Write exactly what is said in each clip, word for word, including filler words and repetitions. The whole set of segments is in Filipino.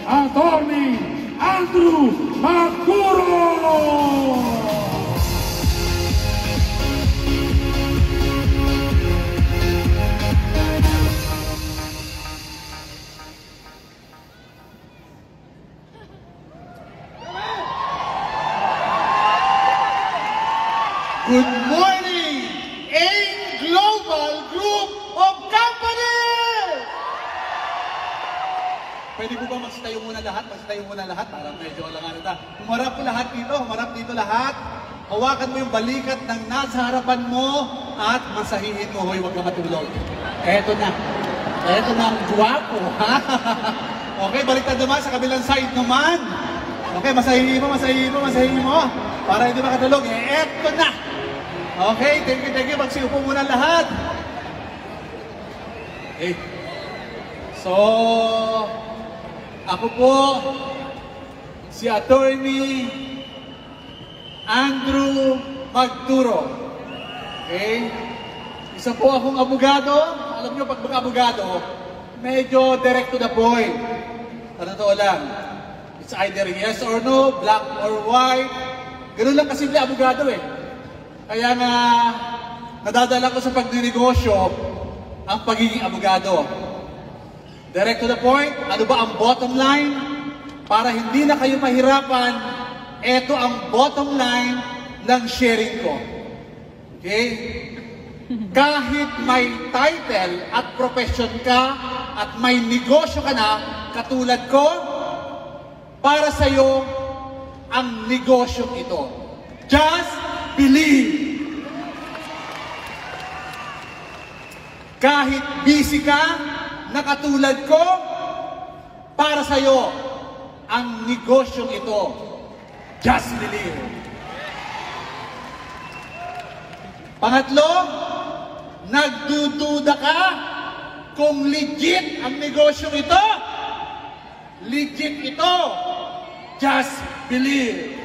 Attorney Andrew Magturo! Good morning, AIM Global Group of Companies! Pwede po ba magsitayo muna lahat? Magsitayo muna lahat para medyo alangan na. Humarap po lahat dito, humarap dito lahat. Hawakan mo yung balikat ng nasa harapan mo at masahihin mo, hoy, huwag ka matulog. Eto na. Eto na ang guwapo, ha? Okay, baliktad naman sa kabilang side naman. Okay, masahihin mo, masahihin mo, masahihin mo. Para hindi makatulog. Eh, eto na. Okay, thank you, thank you. Magsiupo muna lahat. Okay. So, ako po, si Attorney Andrew Magturo. Okay? Isa po akong abogado. Alam nyo, pag mga abogado, medyo direct to the point. Sa totoo lang. It's either yes or no, black or white. Ganun lang kasimple abogado eh. Kaya nga, nadadala ko sa pagdinegosyo ang pagiging abogado. Direct to the point, ano ba ang bottom line? Para hindi na kayo mahirapan, eto ang bottom line ng sharing ko. Okay? Kahit may title at profession ka at may negosyo ka na, katulad ko, para sa'yo ang negosyong ito. Just believe. Kahit busy ka, na katulad ko, para sa'yo ang negosyong ito. Just believe. Pangatlo, nagdududa ka kung legit ang negosyong ito. Legit ito. Just believe.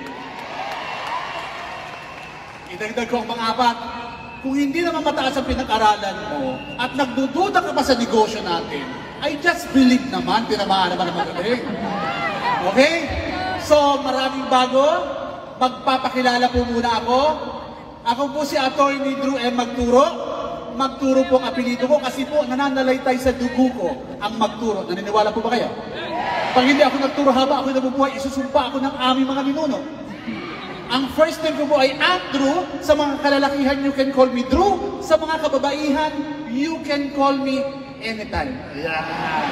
Idagdag ko ang pang-apat. Kung hindi naman mataas ang pinag-aralan mo at nagdududa ka pa sa negosyo natin, I just believe naman, tinamaan naman naman magaling. Okay? So, maraming bago. Magpapakilala po muna ako. Ako po si Attorney Drew M. Magturo. Magturo po ang apelido ko kasi po nananalaytay sa dugo ko ang Magturo. Naniniwala po ba kayo? Pag hindi ako nagturo haba ako nabubuhay, isusumpa ako ng aming mga ninuno. Ang first name ko po ay Andrew. Sa mga kalalakihan, you can call me Drew. Sa mga kababaihan, you can call me anytime. Yeah.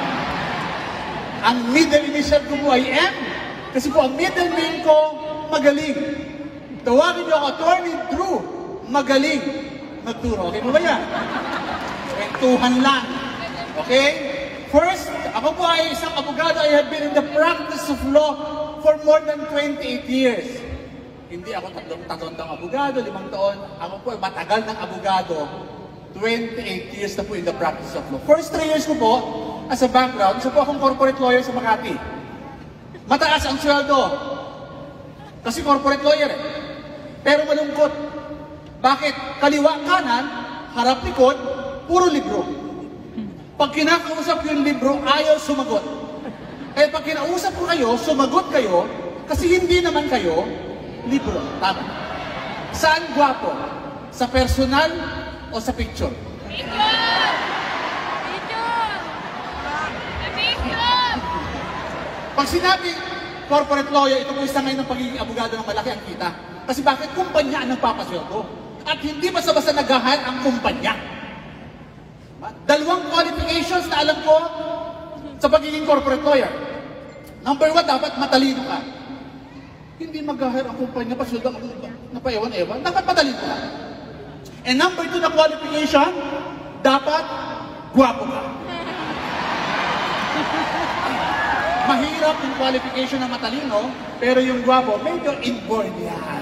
Ang middle initial ko po ay M. Kasi po ang middle name ko, Magaling. Tawagin niyo ako, Attorney Drew Magaling Magturo. Okay po ba yan? Kwentuhan lang. Okay? First, ako po ay isang abogado. I have been in the practice of law for more than twenty-eight years. Hindi ako tatlong taon ng abogado, limang taon. Ako po ay matagal ng abogado. twenty-eight years na po in the practice of law. First three years ko po, as a background, isa po akong corporate lawyer sa Makati. Mataas ang sweldo. Kasi corporate lawyer eh. Pero malungkot. Bakit? Kaliwa, kanan, harap, likod, puro libro. Pag kinakausap yung libro, ayaw sumagot. Kaya pag kinausap ko kayo, sumagot kayo, kasi hindi naman kayo libro. Tama. Saan gwapo? Sa personal o sa picture? Picture! Picture! Sa picture! Pag sinabi, corporate lawyer, ito po isa ngayon ng pagiging abogado ng malaki ang kita. Kasi bakit kumpanya ang nagpapasweldo? At hindi basta-basta nag-hire ang kumpanya. Dalawang qualifications na alam ko sa pagiging corporate lawyer. Number one, dapat matalino ka. Hindi mag-hire ang kumpanya, pasweldo ang napaewan-ewan. Dapat matalino ka. And number two na qualification, dapat gwapo ka. Mahirap yung qualification ng matalino, pero yung gwapo, medyo inborn yan.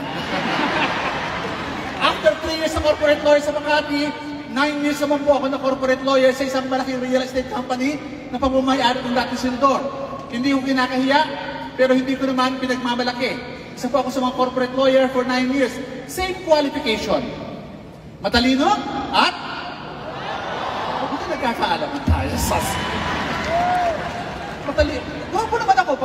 After three years sa corporate lawyer sa Makati, nine years naman po ako na corporate lawyer sa isang malaking real estate company na pagmamayari ng dating senador. Hindi ko kinakahiya, pero hindi ko naman pinagmamalaki. Isa po ako sa mga corporate lawyer for nine years. Same qualification. Matalino at Hindi nagkakaalaman tayo. Sas. Matalino. Gwapo naman ako.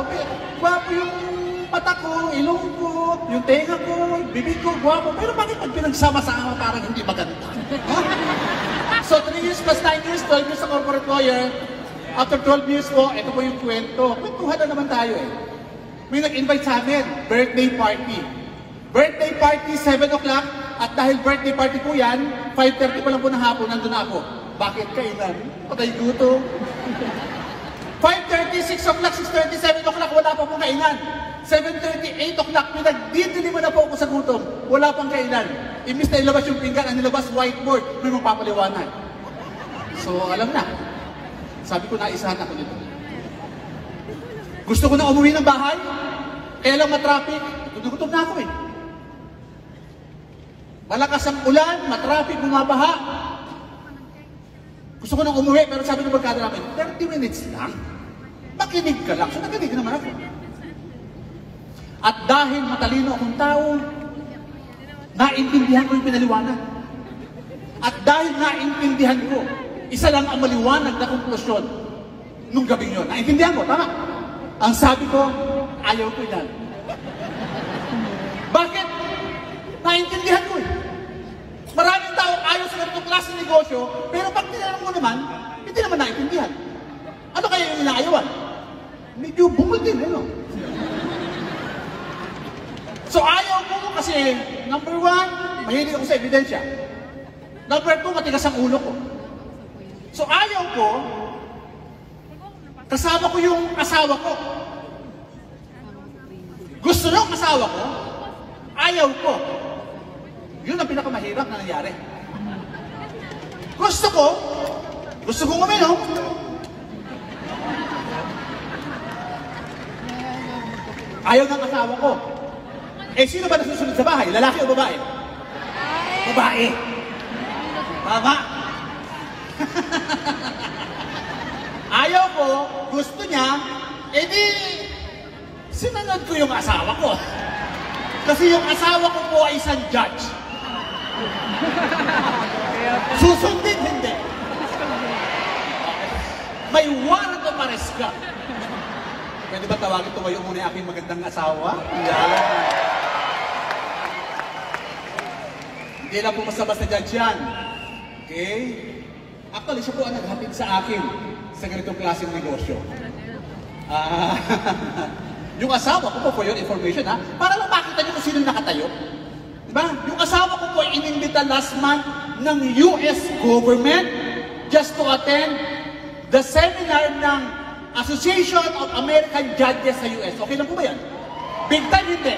yung mata ko, ilong ko, yung tenga ko, yung bibig ko, guwapo. Pero bakit pag pinagsama-sama parang hindi maganda? Huh? So three years plus nine years, twelve years sa corporate lawyer. After twelve years po, ito po yung kwento. Kwentuhan na naman tayo eh. May nag-invite sa amin, birthday party. Birthday party, seven o'clock. At dahil birthday party po yan, five thirty pa lang po ng hapon, nandun na ako. Bakit kailan? Patay gutom. five thirty, six o'clock, six thirty, seven o'clock, wala pa pong kainan. seven thirty, eight o'clock, pinagdidili mo na po ako sa gutom. Wala pang kainan. Imbis na ilabas yung pinggan, ang nilabas whiteboard, may magpapaliwanag. So, alam na. Sabi ko, naisahan ako nito. Gusto ko na umuwi ng bahay, kaya lang matraffic. Gutom na ako eh. Malakas ang ulan, matraffic, bumabaha. Gusto ko nang umuwi, pero sabi ng barkada namin, thirty minutes lang. Makinig ka lang. So nakinig naman ako. At dahil matalino akong tao, naintindihan ko yung pinaliwanag. At dahil naintindihan ko, isa lang ang maliwanag na konklusyon nung gabing yun. Naintindihan ko, tama? Ang sabi ko, ayaw ko yan. Bakit? Naintindihan ko eh. Maraming tao ayaw sa ganitong klase ng negosyo, pero pag tinanong mo naman, hindi naman naintindihan. Ano kaya yung inaayawan? Medyo bungol din, eh, no? So ayaw ko kasi, number one, mahilig ako sa ebidensya. Number two, matigas ang ulo ko. So ayaw ko, kasama ko yung asawa ko. Gusto ng asawa ko, ayaw ko. Yun ang pinakamahirap na nangyari. Gusto ko, gusto kong uminom. Ayaw ng asawa ko. Eh, sino ba nasusunod sa bahay? Lalaki o babae? Babae. Tama. Ayaw ko, gusto niya, eh di, sinunod ko yung asawa ko. Kasi yung asawa ko po ay isang judge. Susundin, hindi. May warrant of arrest ka. Pwede ba tawagin tumayo muna yung aking magandang asawa? Yan. Hindi lang po basta-basta judge yan. Okay? Actually, siya po ang naghatid sa akin sa ganitong klaseng negosyo. Ah, yung asawa ko po, for your information ha, para lang makita niyo kung sino nakatayo. Diba? Yung asawa ko po ay inimbita last month ng U S government just to attend the seminar ng Association of American Judges sa U S. Okay lang po ba yan? Big time hindi.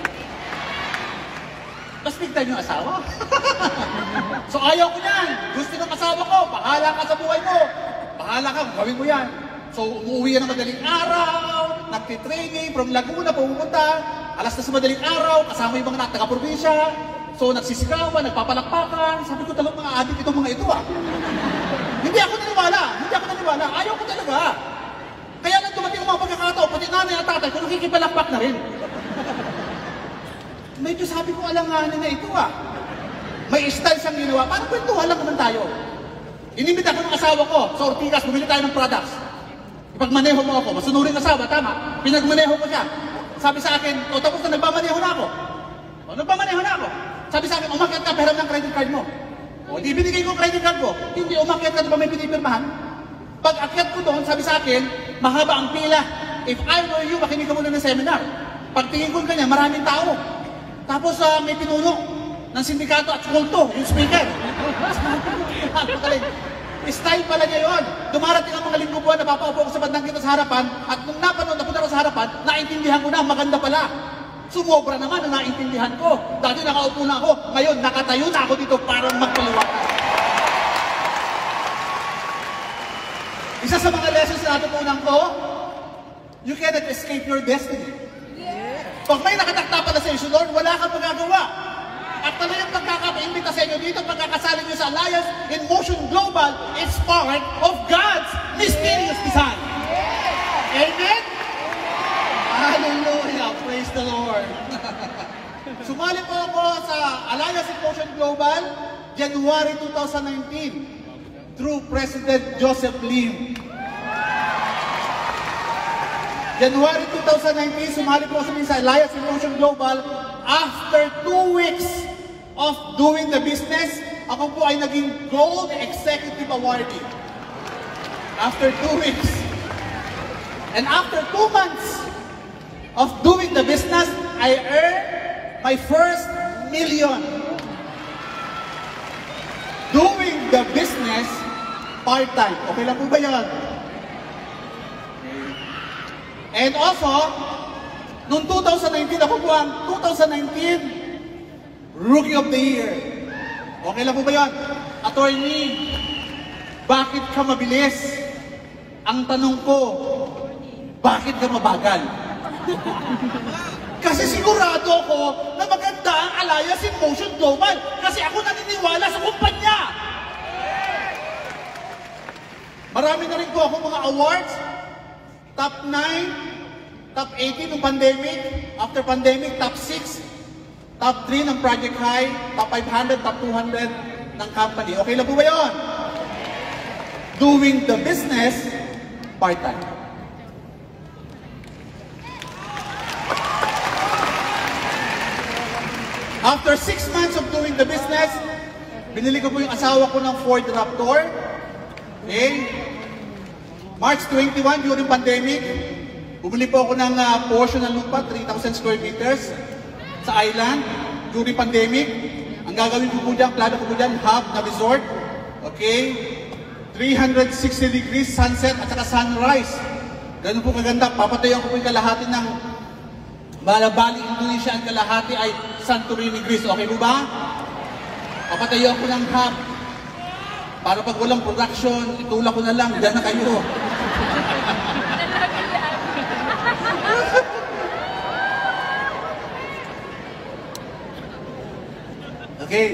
Mas big time yung asawa. So ayaw ko yan. Gusto ng asawa ko, bahala ka sa buhay mo. Bahala ka, gawin mo yan. So umuwi yan ng madaling araw, nagtitraining from Laguna, pumunta, alas na sa madaling araw, kasama yung mga taga-probinsya. So nagsisikawan, nagpapalakpakan. Sabi ko talagang mga adik itong mga ito ah. Hindi ako naniwala, hindi ako naniwala. Ayaw ko talaga. Kaya lang dumating ang mga pagkakataon, pati nanay at tatay ko nakikipalakpak na rin. Medyo sabi ko alanganin na ito ah. May style siyang ginawa, parang kwentuhan lang naman tayo. Inimbita ko ng asawa ko, sa Ortigas, bumili tayo ng products. Ipagmaneho mo ako, masunuring asawa, tama. Pinagmaneho ko siya. Sabi sa akin, o tapos na nagmamaneho na ako. O nagmamaneho na ako. Sabi sa akin, umakyat ka, peram ng credit card mo. O di binigay ko credit card ko. Hindi, umakyat ka, di ba may pinipirmahan? Pag akyat ko doon, sabi sa akin, mahaba ang pila. If I were you, makinig ka muna ng seminar. Pag tingin ko kanya, maraming tao. Tapos uh, may pinuno ng sindikato at kulto, yung speaker. Style pala niya yun. Dumarating ang mga linggo buwan, napapaupo ko sa bandang kita sa harapan, at nung napanood na punta ko sa harapan, naintindihan ko na, maganda pala. Sumobra naman na naintindihan ko. Dati nakaupo na ako, ngayon nakatayo na ako dito para magpaliwanag. Isa sa mga lessons na natutunan ko, you cannot escape your destiny. Pag may nakatakta pala sa iyo, Lord, wala kang magagawa. At talagang pagkakaimbita sa inyo dito, pagkakasali nyo sa Alliance in Motion Global, it's part of God's mysterious design. Amen? Hallelujah! Praise the Lord! Sumali po ako sa Alliance in Motion Global, January two thousand nineteen, through President Joseph Lim. January two thousand nineteen, sumali po kami sa Alliance in Motion Global. After two weeks of doing the business, ako po ay naging Gold Executive Awardee. After two weeks. And after two months of doing the business, I earned my first million. Doing the business part-time. Okay lang po ba yan? And also, noong two thousand nineteen, ako po ang two thousand nineteen Rookie of the Year. Okay lang po ba yan? Attorney, bakit ka mabilis? Ang tanong ko, bakit ka mabagal? Kasi sigurado ako na maganda ang Alliance in Motion Global. Kasi ako naniniwala sa kumpanya. Marami na rin po ako mga awards. Top nine, top eighteen ng pandemic. After pandemic, top six. Top three ng Project High. Top five hundred, top two hundred ng company. Okay lang po ba yun? Doing the business part-time. After six months of doing the business, binili ko po yung asawa ko ng Ford Raptor. Okay? March twenty-one, during pandemic, bumili po ako ng uh, portion ng lupa, three thousand square meters, sa island, during pandemic. Ang gagawin ko po dyan, plano ko po dyan, hub na resort. Okay? three hundred sixty degrees sunset at saka sunrise. Ganun po kaganda. Papatayan ko po yung kalahati ng Bali, Indonesia, ang kalahati ay Santorini, Greece. Okay po ba? Papatayo ako ng hub. Para pag walang production, itulak ko na lang. Diyan na kayo. Okay.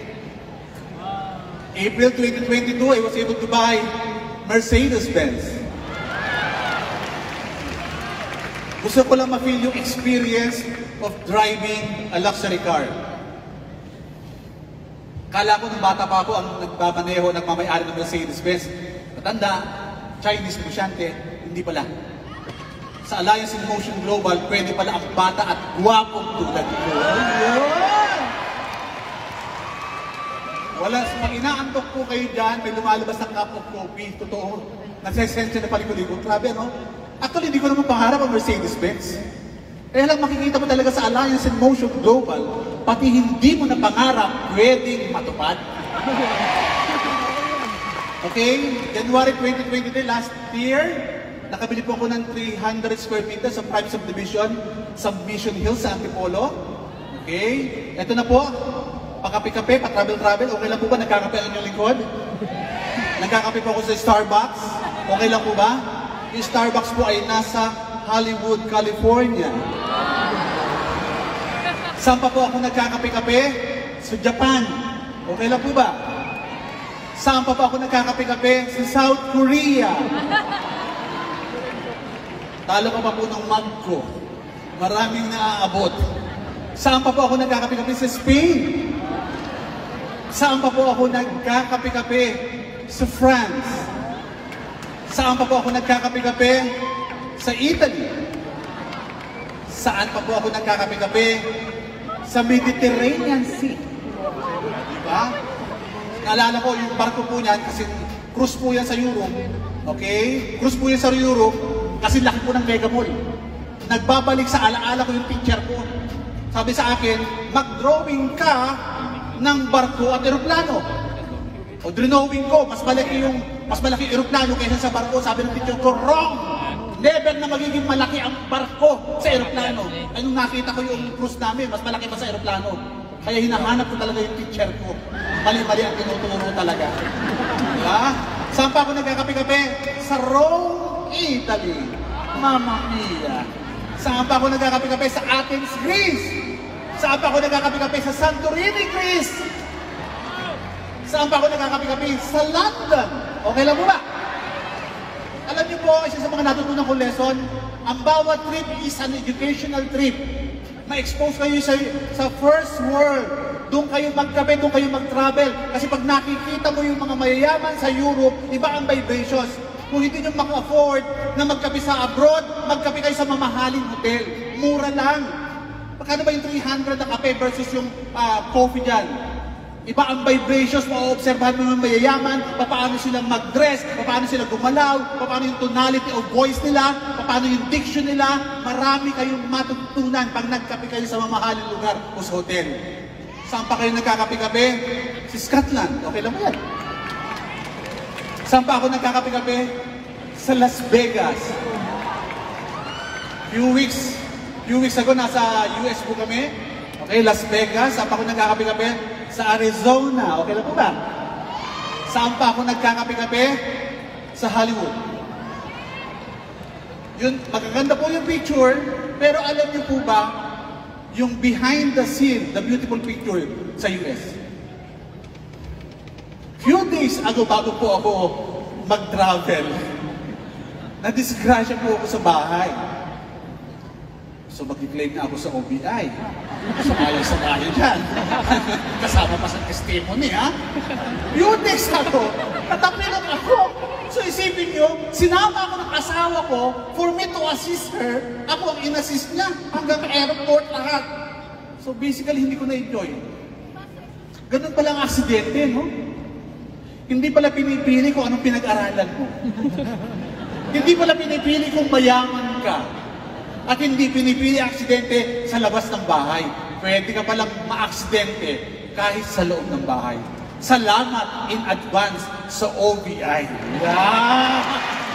April twenty twenty-two, I was able to buy Mercedes-Benz. Gusto ko lang ma-feel yung experience of driving a luxury car. Kala ko nung bata pa ako ang nagbabaneho, nagmamayari ng Mercedes-Benz. Matanda, Chinese negosyante, hindi pala. Sa Alliance in Motion Global, pwede pala ang bata at gwapong tulad ko. Wala, pag inaantok po kayo dyan, may lumalabas ng cup of coffee, totoo. Nagsesensya na palikod-likod. Grabe, ano? Actually, hindi ko naman pangarap ang Mercedes-Benz. Kaya lang makikita mo talaga sa Alliance in Motion Global, pati hindi mo na pangarap, pwedeng matupad. Okay? January twenty twenty-three, last year, nakabili po ako ng three hundred square meters sa prime subdivision sa Mission Hills sa Antipolo. Okay? Ito na po, pakape-kape, pa-travel-travel. Okay lang po ba? Nagkakape ang inyong lingkod? Nagkakape po ako sa Starbucks. Okay lang po ba? Yung Starbucks po ay nasa Hollywood, California. Saan pa po ako nagkakape-kape? Sa Japan. Okay lang po ba? Saan pa po ako nagkakape-kape? Sa South Korea. Talo ka pa po ng mug ko. Maraming naaabot. Saan pa po ako nagkakape-kape? Sa Spain. Saan pa po ako nagkakape-kape? Sa France. Saan pa po ako nagkakape-kape? Sa Italy. Saan pa po ako nagkakape-kape? Sa Mediterranean Sea. Diba? Naalala ko yung barko po niyan kasi cruise po yan sa Europe. Okay? Cruise po yan sa Europe kasi laki po ng Mega Mall. Nagbabalik sa alaala ko yung picture ko. Sabi sa akin, mag-drawing ka ng barko at eroplano. O drawing ko, mas malaki yung mas malaki eroplano kaysa sa barko. Sabi ng picture ko, wrong! Never na magiging malaki ang barko sa eroplano. Ay nung nakita ko yung cruise namin, mas malaki pa sa eroplano. Kaya hinahanap ko talaga yung picture ko. Mali-mali ang tinuturo talaga. Diba? Saan pa ako nagkakape-kape? Sa Rome, Italy. Mamma mia. Saan pa ako nagkakape-kape? Sa Athens, Greece. Saan pa ako nagkakape-kape? Sa Santorini, Greece. Saan pa ako nagkakape-kape? Sa London. Okay lang mo ba? Alam niyo po, isa sa mga natutunan kong lesson, ang bawat trip is an educational trip. Ma-expose kayo sa, sa first world. Doon kayo magkape, doon kayo mag-travel. Kasi pag nakikita mo yung mga mayayaman sa Europe, iba ang vibrations. Kung hindi nyo maka-afford na magkape sa abroad, magkape kayo sa mamahaling hotel. Mura lang. Magkano ba yung three hundred na kape versus yung uh, coffee dyan? Iba ang vibrations, ma-observahan mo ng mayayaman, paano sila mag-dress, paano sila gumalaw, paano yung tonality of voice nila, paano yung diction nila. Marami kayong matutunan pag nagkape kayo sa mamahaling lugar o sa hotel. Saan pa kayo nagkakape-kape? Si Scotland. Okay lang ba yan? Saan pa ako nagkakape-kape? Sa Las Vegas. Few weeks, few weeks ago, nasa U S po kami. Okay, Las Vegas. Saan pa ako nagkakape-kape? Sa Arizona. Okay lang po ba? Saan pa ako nagkakape-kape? Sa Hollywood. Yun, magaganda po yung picture, pero alam niyo po ba, yung behind the scene, the beautiful picture sa U S. Few days ago, bago po ako mag-travel, na-disgrasya po ako sa bahay. So mag-claim na ako sa O B I. Sumayang sa bahay dyan. Kasama pa sa testimony, ha? Few days ago, natapilok ako. So isipin nyo, sinama ako ng asawa ko for me to assist her. Ako ang in-assist niya hanggang airport lahat. So basically, hindi ko na-enjoy. Ganun pala ang aksidente, no? Hindi pala pinipili kung anong pinag-aralan mo. Hindi pala pinipili kung mayaman ka. At hindi pinipili aksidente sa labas ng bahay. Pwede ka palang ma-aksidente kahit sa loob ng bahay. Salamat in advance sa O B I. Yeah!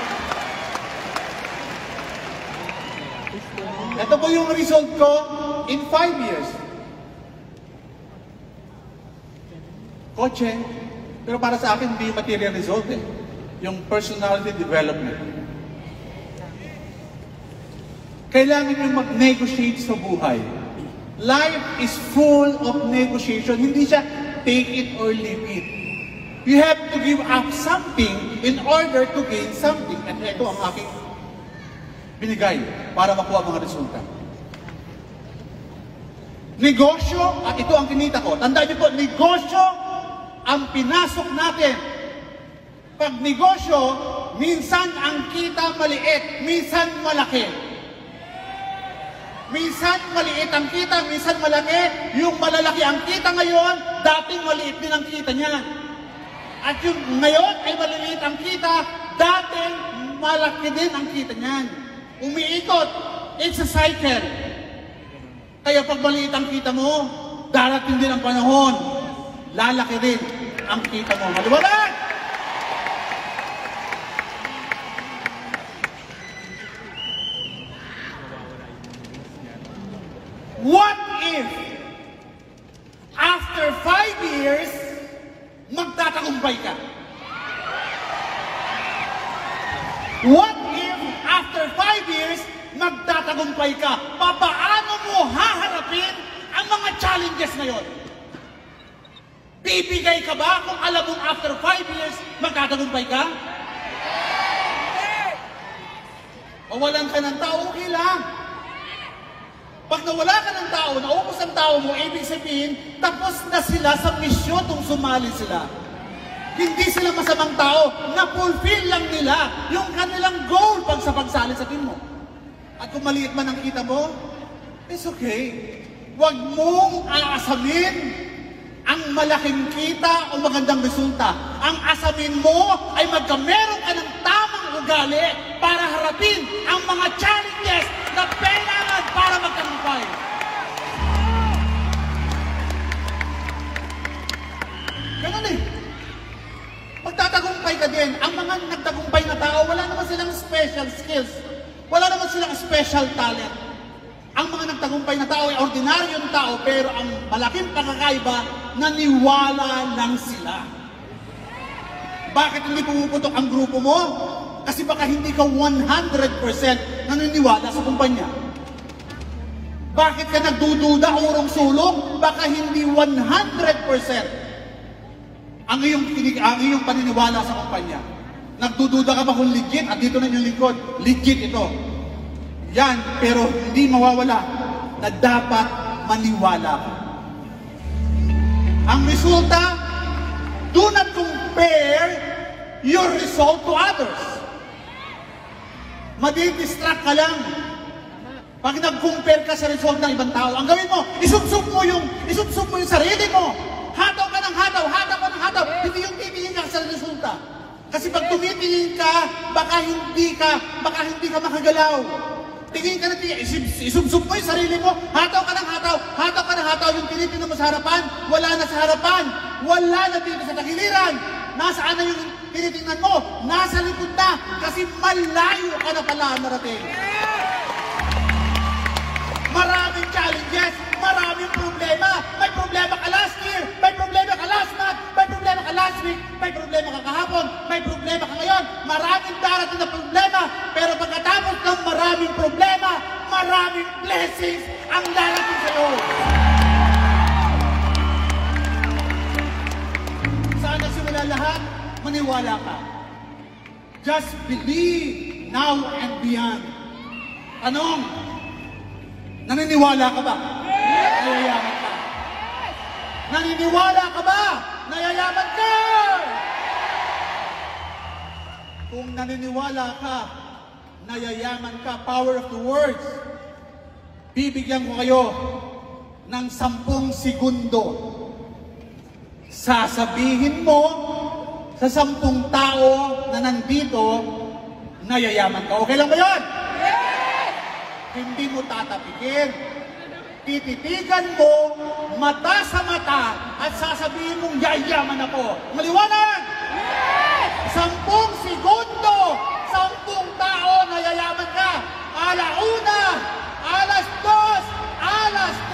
Ito po yung result ko in five years. Kotse. Pero para sa akin, hindi yung material result eh. Yung personality development. Kailangan nyo mag-negotiate sa buhay. Life is full of negotiation. Hindi siya take it or leave it. You have to give up something in order to gain something. At ito ang aking binigay para makuha mga resulta. Negosyo, at ito ang kinita ko. Tandaan niyo po, negosyo ang pinasok natin. Pag negosyo, minsan ang kita maliit, minsan malaki. Minsan maliit ang kita, minsan malaki. Yung malalaki ang kita ngayon, dating maliit din ang kita niya. At yung ngayon ay maliliit ang kita, dating malaki din ang kita niyan. Umiikot. It's a cycle. Kaya pag maliit ang kita mo, darating din ang panahon, lalaki rin ang kita mo. Maliwanag! What if after five years, magtatagumpay ka? What if after five years, magtatagumpay ka? Papaano mo haharapin ang mga challenges ngayon? Bibigay ka ba kung alam mong after five years, magtatagumpay ka? Mawalan ka ng tao, okay lang. Pag nawala ka ng tao, naubos ang tao mo, ibig sabihin, tapos na sila sa misyon nung sumali sila. Hindi sila masamang tao, na-fulfill lang nila yung kanilang goal pag sa pagsali sa team mo. At kung maliit man ang kita mo, it's okay. Huwag mong aasamin ang malaking kita o magandang resulta. Ang asamin mo ay magkameron ka ng tamang ugali para harapin ang mga challenges na kailangan para magtagumpay. Ganun eh. Magtatagumpay ka din. Ang mga nagtagumpay na tao, wala naman silang special skills. Wala naman silang special talent. Ang mga nagtagumpay na tao ay ordinaryong tao, pero ang malaking pagkakaiba, naniwala lang sila. Bakit hindi pumuputok ang grupo mo? Kasi baka hindi ka one hundred percent naniniwala sa kumpanya. Bakit ka nagdududa, urong sulong? Baka hindi one hundred percent ang iyong, ang iyong paniniwala sa kumpanya. Nagdududa ka ba kung legit? At dito na yung lingkod, legit ito. Yan, pero hindi mawawala na dapat maniwala ka. Ang resulta, do not compare your result to others. Madidistract ka lang. Pag nag-compare ka sa result ng ibang tao, ang gawin mo, isubsub mo yung, isubsub mo yung sarili mo. Hataw ka ng hataw, hataw ka ng hataw. Hindi yung titingin ka sa resulta. Kasi pag tumitingin ka, baka hindi ka, baka hindi ka makagalaw. Tingin ka na tingin, isub- isubsub mo yung sarili mo, hataw ka ng hataw, hataw ka ng hataw, yung tinitingnan mo sa harapan, wala na sa harapan, wala na dito sa takiliran. Nasaan na yung tinitingnan mo? Nasa likod na, kasi malayo ka na pala narating. Maraming challenges, maraming problema. May problema ka last year, may problema ka last month, may problema ka last week, may problema ka kahapon, may problema ka ngayon. Maraming darating na problema, pero pagkatapos ng maraming problema, maraming blessings ang darating sa iyo. Saan nagsimula lahat? Maniwala ka. Just believe now and beyond. Anong? Naniniwala ka ba? Nayayaman ka. Naniniwala ka ba? Nayayaman ka! Kung naniniwala ka, nayayaman ka, power of the words, bibigyan ko kayo ng sampung segundo. Sasabihin mo sa sampung tao na nandito, nayayaman ka. Okay lang ba yun? Hindi mo tatapikin. Tititigan mo, mata sa mata, at sasabihin mong yayaman ako. Maliwanag! Yes! Sampung segundo, sampung tao na yayaman ka. Alauna, alas dos, alas